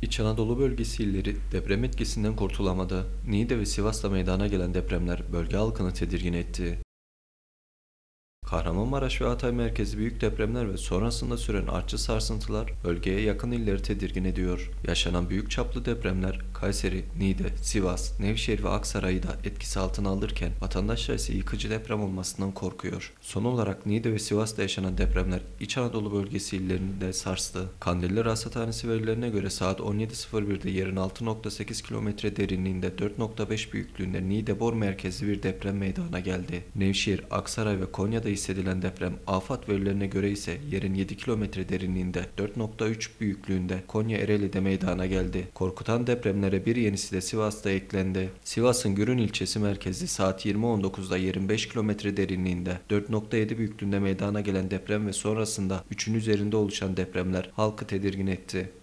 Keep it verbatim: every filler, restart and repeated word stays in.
İç Anadolu bölgesi illeri deprem etkisinden kurtulamadı. Niğde ve Sivas'ta meydana gelen depremler bölge halkını tedirgin etti. Kahramanmaraş ve Hatay merkezi büyük depremler ve sonrasında süren artçı sarsıntılar bölgeye yakın illeri tedirgin ediyor. Yaşanan büyük çaplı depremler Kayseri, Niğde, Sivas, Nevşehir ve Aksaray'ı da etkisi altına alırken vatandaşlar ise yıkıcı deprem olmasından korkuyor. Son olarak Niğde ve Sivas'ta yaşanan depremler İç Anadolu bölgesi illerini de sarstı. Kandilli Rasathanesi verilerine göre saat on yedi sıfır birde yerin altı nokta sekiz kilometre derinliğinde dört nokta beş büyüklüğünde Niğde-Bor merkezli bir deprem meydana geldi. Nevşehir, Aksaray ve Konya'da hissedilen deprem AFAD verilerine göre ise yerin yedi kilometre derinliğinde dört nokta üç büyüklüğünde Konya Ereğli'de meydana geldi. Korkutan depremlere bir yenisi de Sivas'ta eklendi. Sivas'ın Gürün ilçesi merkezi saat yirmi on dokuzda yerin beş kilometre derinliğinde dört nokta yedi büyüklüğünde meydana gelen deprem ve sonrasında üçün üzerinde oluşan depremler halkı tedirgin etti.